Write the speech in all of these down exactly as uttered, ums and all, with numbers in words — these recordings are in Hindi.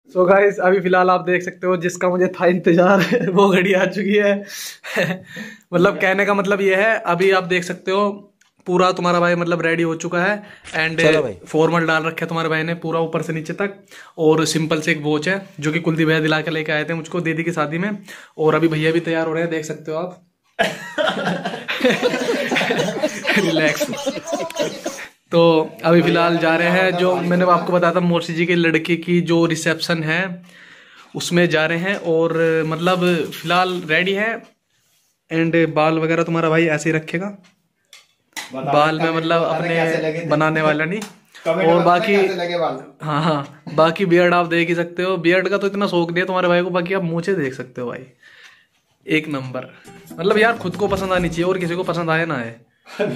सो so गाइस अभी फिलहाल आप देख सकते हो जिसका मुझे था इंतजार वो घड़ी आ चुकी है मतलब कहने का मतलब ये है, अभी आप देख सकते हो पूरा तुम्हारा भाई मतलब रेडी हो चुका है एंड फॉर्मल डाल रखे है तुम्हारे भाई ने पूरा ऊपर से नीचे तक। और सिंपल से एक वॉच है जो कि कुलदीप भैया दिला के लेके आए थे मुझको दीदी की शादी में। और अभी भैया भी तैयार हो रहे हैं, देख सकते हो आप। रिलैक्स। तो अभी फिलहाल जा रहे हैं, जो मैंने आपको बताया था मौसी जी के लड़के की जो रिसेप्शन है उसमें जा रहे हैं। और मतलब फिलहाल रेडी है एंड बाल वगैरह तुम्हारा भाई ऐसे ही रखेगा, बाल में मतलब अपने बनाने वाला नहीं। और बाकी हाँ हाँ बाकी बियर्ड आप देख ही सकते हो, बियर्ड का तो इतना शौक नहीं है तुम्हारे भाई को, बाकी आप मूंछें देख सकते हो भाई एक नंबर। मतलब यार खुद को पसंद आनी चाहिए और किसी को पसंद आए ना आए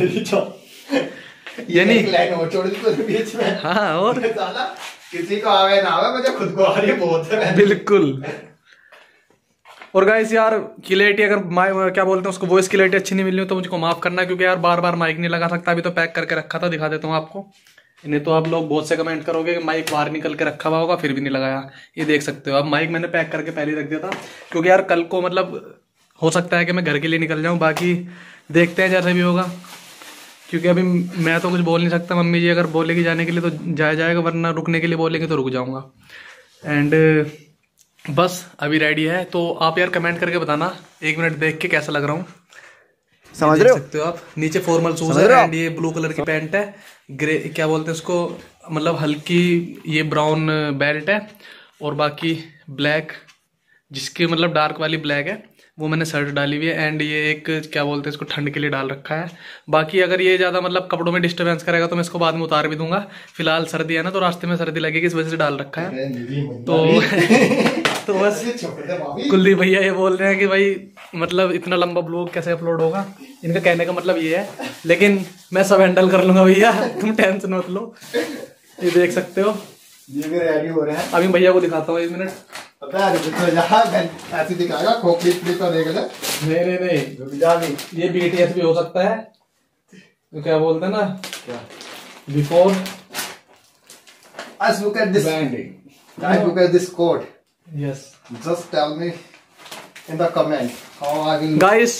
ये नहीं छोड़ दी बीच में। हाँ और किसी को आवे ना आवे मुझे खुद को आ रही है बहुत है बिल्कुल। और गाइस यार क्लैरिटी अगर क्या बोलते हैं उसको वॉइस क्लैरिटी अच्छी नहीं मिल रही हो तो मुझको माफ करना, क्योंकि यार बार बार माइक नहीं लगा सकता। अभी तो पैक करके रखा था, दिखा देता हूँ आपको। नहीं तो आप लोग बहुत से कमेंट करोगे कि माइक बाहर निकल के रखा हुआ होगा फिर भी नहीं लगाया। ये देख सकते हो अब माइक मैंने पैक करके पहले रख दिया था, क्योंकि यार कल को मतलब हो सकता है कि मैं घर के लिए निकल जाऊँ। बाकी देखते हैं जैसे भी होगा, क्योंकि अभी मैं तो कुछ बोल नहीं सकता। मम्मी जी अगर बोलेगी जाने के लिए तो जाया जाएगा, वरना रुकने के लिए बोलेंगे तो रुक जाऊंगा। एंड बस अभी रेडी है, तो आप यार कमेंट करके बताना एक मिनट देख के कैसा लग रहा हूँ। समझ रहे हो सकते हो आप। नीचे फॉर्मल शूज है एंड ये ब्लू कलर की पैंट है, ग्रे क्या बोलते हैं उसको मतलब हल्की ये ब्राउन बेल्ट है, और बाकी ब्लैक जिसकी मतलब डार्क वाली ब्लैक है वो मैंने शर्ट डाली हुई है। एंड ये एक क्या बोलते हैं इसको ठंड के लिए डाल रखा है। बाकी अगर ये ज़्यादा मतलब कपड़ों में डिस्टर्बेंस करेगा तो मैं इसको बाद में उतार भी दूंगा। फिलहाल सर्दी है ना तो रास्ते में सर्दी लगेगी, इस वजह से डाल रखा है। तो तो बस कुलदीप भैया ये बोल रहे हैं कि भाई मतलब इतना लंबा ब्लॉग कैसे अपलोड होगा, इनका कहने का मतलब ये है। लेकिन मैं सब हैंडल कर लूंगा भैया, तुम टेंशन मत लो। ये देख सकते हो ये भी रेडी हो रहे हैं। अभी भैया को दिखाता हूँ एक मिनट। पता है तो ऐसे दिखाएगा खोपड़ी तो देखेगा। नहीं नहीं नहीं ये बीटीएस भी हो सकता है, तो क्या बोलते हैं ना क्या before Guys, look at this branding. Guys, look at this code. Yes. Just tell me in the comment how I will. Guys,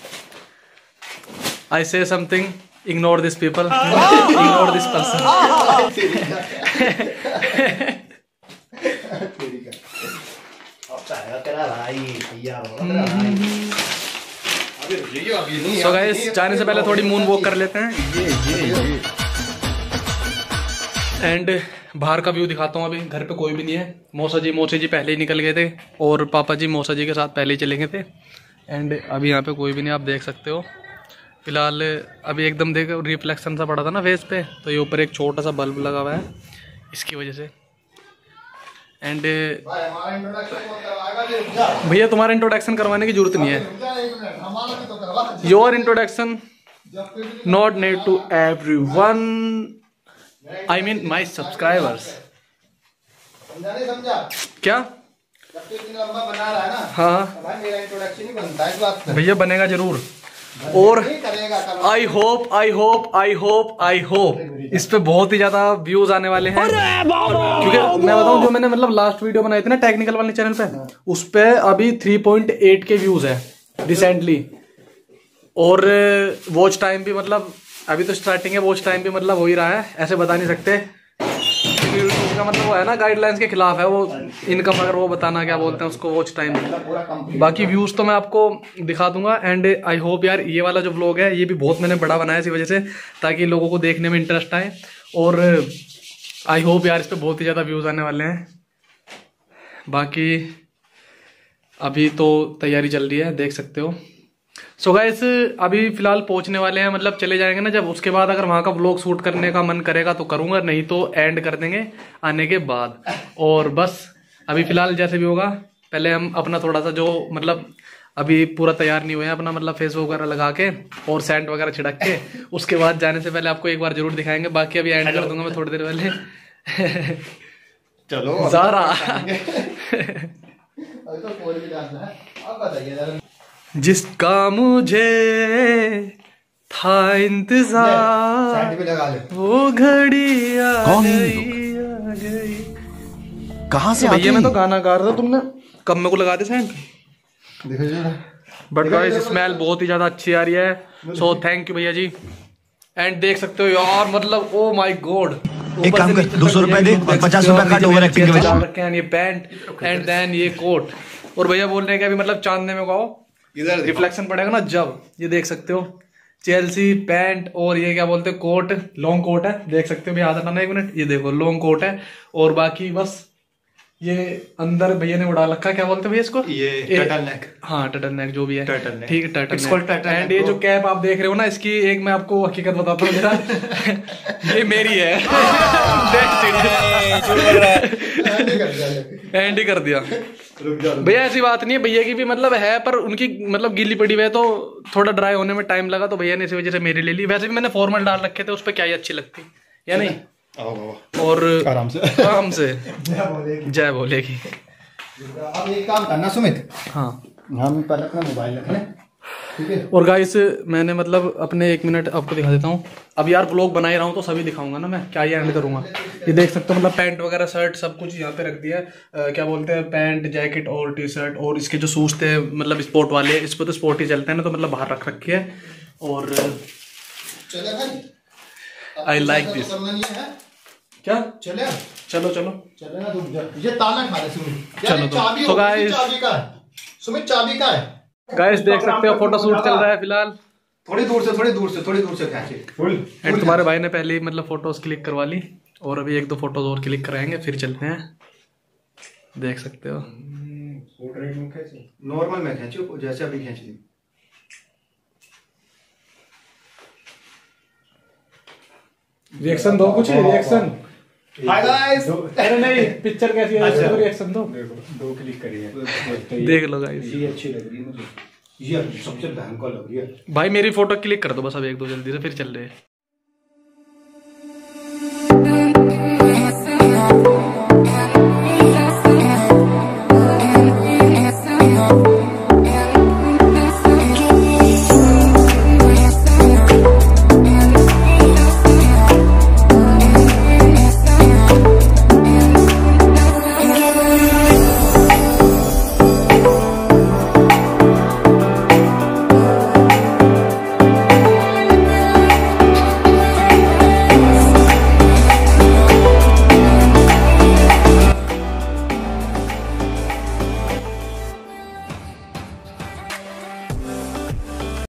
I say something. Ignore these people. Ignore this person. So guys, जाने से पहले थोड़ी मून वॉक कर लेते हैं। एंड बाहर का व्यू दिखाता हूँ। अभी घर पे कोई भी नहीं है, मौसा जी मौसी जी पहले ही निकल गए थे और पापा जी मौसा जी के साथ पहले ही चले गए थे। एंड अभी यहाँ पे कोई भी नहीं, आप देख सकते हो। फिलहाल अभी एकदम देख रिफ्लेक्शन सा पड़ा था ना फेस पे, तो ये ऊपर एक छोटा सा बल्ब लगा हुआ है इसकी वजह से। एंड भैया तुम्हारा इंट्रोडक्शन करवाने की जरूरत नहीं है। Your introduction not need to everyone, I mean my subscribers. क्या लंबा बना रहा है ना, हाँ भाई मेरा इंट्रोडक्शन ही बनता है इस बात पे। भैया बनेगा जरूर। और I hope I hope I hope I hope इस पे बहुत ही ज्यादा व्यूज आने वाले हैं, क्योंकि मैं बताऊं जो मैंने मतलब लास्ट वीडियो बनाई थी ना टेक्निकल वाले चैनल पे, उस पे अभी three point eight K views है रिसेंटली। और वॉच टाइम भी मतलब अभी तो स्टार्टिंग है, वॉच टाइम भी मतलब हो ही रहा है, ऐसे बता नहीं सकते का मतलब वो है ना गाइडलाइंस के खिलाफ है वो इनकम, अगर वो बताना क्या बोलते हैं उसको वॉच टाइम। बाकी व्यूज तो मैं आपको दिखा दूंगा। एंड आई होप यार ये वाला जो व्लॉग है ये भी बहुत मैंने बड़ा बनाया इसी वजह से, ताकि लोगों को देखने में इंटरेस्ट आए। और आई होप यार इस पर बहुत ही ज़्यादा व्यूज आने वाले हैं। बाकी अभी तो तैयारी चल रही है, देख सकते हो। सो गाइस अभी फिलहाल पहुंचने वाले हैं, मतलब चले जाएंगे ना जब, उसके बाद अगर वहां का व्लॉग शूट करने का मन करेगा तो करूंगा, नहीं तो एंड कर देंगे आने के बाद। और बस अभी फिलहाल जैसे भी होगा, पहले हम अपना थोड़ा सा जो मतलब अभी पूरा तैयार नहीं हुए हैं अपना मतलब फेस वगैरह लगा के और सेंट वगैरह छिड़क के, उसके बाद जाने से पहले आपको एक बार जरूर दिखाएंगे। बाकी अभी एंड कर दूंगा मैं थोड़ी देर पहले। चलो ज़ारा जिसका मुझे था इंतजार वो घड़ी आ गई आ गई। कहाँ से भैया मैं तो गाना गा रहा था, तुमने कब मेरे को लगा दे सेंट। देखो बट गाइस स्मेल बहुत ही ज्यादा अच्छी आ रही है, सो थैंक यू भैया जी। एंड देख सकते हो यार, मतलब ओ माय गॉड, एक काम कर, दो सौ रुपए दे और पचास रुपए काट ओवर एक्टिंग के वजह रखे हैं ये पैंट एंड देन ये कोट। और भैया बोल रहे हैं कि अभी मतलब चांदने में गाओ, इधर रिफ्लेक्शन पड़ेगा ना जब, ये देख सकते हो चेल्सी पैंट और ये क्या बोलते हैं कोट, लॉन्ग कोट है, देख सकते हो भैया हाथ हटाना एक मिनट, ये देखो लॉन्ग कोट है। और बाकी बस ये अंदर भैया ने उड़ा रखा, क्या बोलते हैं भैया इसको, ये टर्टल नेक। हाँ टर्टल नेक जो भी है, टर्टल नेक, ठीक है turtle It's called turtle neck. And neck, ये bro। जो कैप आप देख रहे हो ना, इसकी एक मैं आपको हकीकत बताता हूँ मेरा ये मेरी है एंड ही कर दिया भैया। ऐसी बात नहीं है, भैया की भी मतलब है, पर उनकी मतलब गीली पड़ी हुई है तो थोड़ा ड्राई होने में टाइम लगा, तो भैया ने इसी वजह से मेरे ले ली। वैसे भी मैंने फॉर्मल डाल रखे थे, उस पर क्या ही अच्छी लगती या नहीं। और आराम से आराम से जय बोलेगी। अब एक काम करना सुमित, हाँ हम पहले अपना मोबाइल रख लें, ठीक है। और गाइस मैंने मतलब अपने एक मिनट आपको दिखा देता हूँ। अब यार ब्लॉग बना ही रहा हूँ तो सभी दिखाऊंगा ना मैं, क्या ही एंड करूंगा। ये देख सकते हो मतलब पैंट वगैरह शर्ट सब कुछ यहाँ पे रख दिया है, क्या बोलते हैं पैंट जैकेट और टी शर्ट, और इसके जो शूज थे मतलब स्पोर्ट वाले, इस पर तो स्पोर्ट ही चलते हैं ना, तो मतलब बाहर रख रखी है। और आई लाइक दिस। क्या चले चलो चलो चले ना, रुक जा, ये ताला खा रहे सुमित। चलो तो, चाबी तो होगी, गाइस चाबी का है सुमित, चाबी का है। गाइस देख सकते हो फोटो शूट चल रहा है फिलहाल, थोड़ी दूर से थोड़ी दूर से थोड़ी दूर से खींचे। एंड तुम्हारे भाई ने पहले ही मतलब फोटोज क्लिक करवा ली, और अभी एक दो फोटोज और क्लिक कराएंगे फिर चलते हैं। देख सकते हो नॉर्मल में खींचो जैसे अभी खींच ली। रिएक्शन दो, कुछ रिएक्शन। हाय गाइस, अरे नहीं पिक्चर कैसी है इसका रिएक्शन दो। दो क्लिक करिए, देख लो गाइस, ये अच्छी लग रही है मुझे, ये सबसे भयंकर लग रही है भाई मेरी फोटो क्लिक कर दो बस अब एक दो जल्दी से, फिर चल रहे हैं।